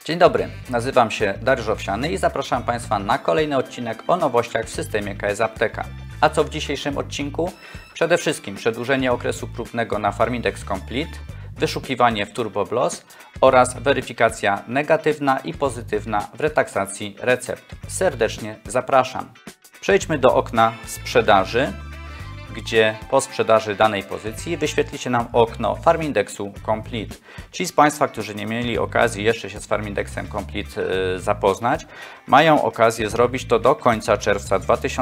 Dzień dobry, nazywam się Dariusz Owsiany i zapraszam Państwa na kolejny odcinek o nowościach w systemie KS Apteka. A co w dzisiejszym odcinku? Przede wszystkim przedłużenie okresu próbnego na Farmindex Complete, wyszukiwanie w TurboBLOS oraz weryfikacja negatywna i pozytywna w retaksacji recept. Serdecznie zapraszam. Przejdźmy do okna sprzedaży, gdzie po sprzedaży danej pozycji wyświetli się nam okno Farmindexu Complete. Ci z Państwa, którzy nie mieli okazji jeszcze się z Farmindexem Complete zapoznać, mają okazję zrobić to do końca czerwca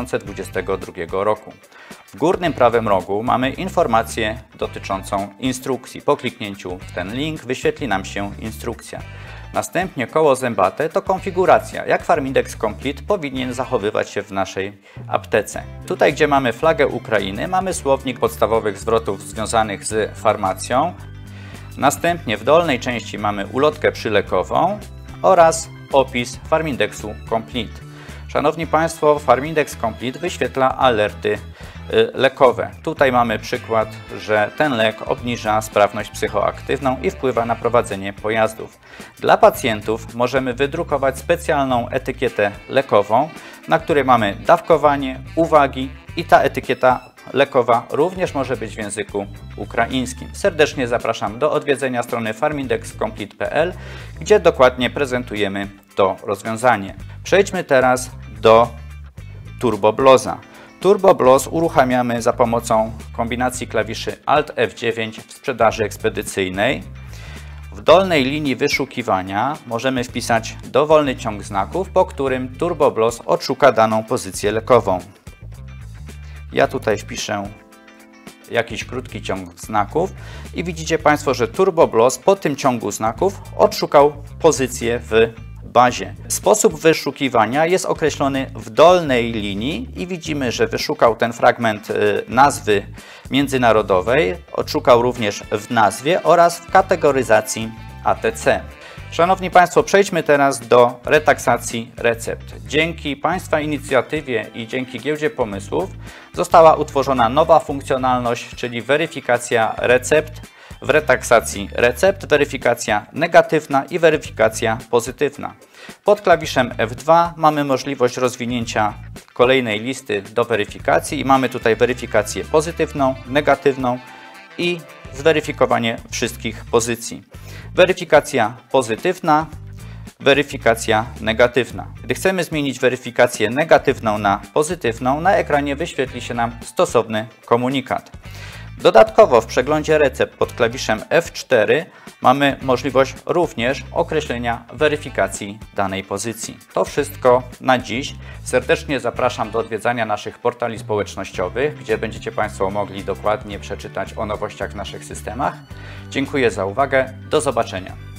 2022 roku. W górnym prawym rogu mamy informację dotyczącą instrukcji. Po kliknięciu w ten link wyświetli nam się instrukcja. Następnie koło zębate to konfiguracja, jak Farmindex Complete powinien zachowywać się w naszej aptece. Tutaj, gdzie mamy flagę Ukrainy, mamy słownik podstawowych zwrotów związanych z farmacją. Następnie w dolnej części mamy ulotkę przylekową oraz opis Farmindexu Complete. Szanowni Państwo, Farmindex Complete wyświetla alerty lekowe. Tutaj mamy przykład, że ten lek obniża sprawność psychoaktywną i wpływa na prowadzenie pojazdów. Dla pacjentów możemy wydrukować specjalną etykietę lekową, na której mamy dawkowanie, uwagi i ta etykieta lekowa również może być w języku ukraińskim. Serdecznie zapraszam do odwiedzenia strony farmindexcomplete.pl, gdzie dokładnie prezentujemy to rozwiązanie. Przejdźmy teraz do TurboBLOSa. TurboBLOS uruchamiamy za pomocą kombinacji klawiszy Alt F9 w sprzedaży ekspedycyjnej. W dolnej linii wyszukiwania możemy wpisać dowolny ciąg znaków, po którym TurboBLOS odszuka daną pozycję lekową. Ja tutaj wpiszę jakiś krótki ciąg znaków i widzicie Państwo, że TurboBLOS po tym ciągu znaków odszukał pozycję w bazie. Sposób wyszukiwania jest określony w dolnej linii i widzimy, że wyszukał ten fragment nazwy międzynarodowej, odszukał również w nazwie oraz w kategoryzacji ATC. Szanowni Państwo, przejdźmy teraz do retaksacji recept. Dzięki Państwa inicjatywie i dzięki Giełdzie Pomysłów została utworzona nowa funkcjonalność, czyli weryfikacja recept w retaksacji recept, weryfikacja negatywna i weryfikacja pozytywna. Pod klawiszem F2 mamy możliwość rozwinięcia kolejnej listy do weryfikacji i mamy tutaj weryfikację pozytywną, negatywną i zweryfikowanie wszystkich pozycji. Weryfikacja pozytywna, weryfikacja negatywna. Gdy chcemy zmienić weryfikację negatywną na pozytywną, na ekranie wyświetli się nam stosowny komunikat. Dodatkowo w przeglądzie recept pod klawiszem F4 mamy możliwość również określenia weryfikacji danej pozycji. To wszystko na dziś. Serdecznie zapraszam do odwiedzania naszych portali społecznościowych, gdzie będziecie Państwo mogli dokładnie przeczytać o nowościach w naszych systemach. Dziękuję za uwagę. Do zobaczenia.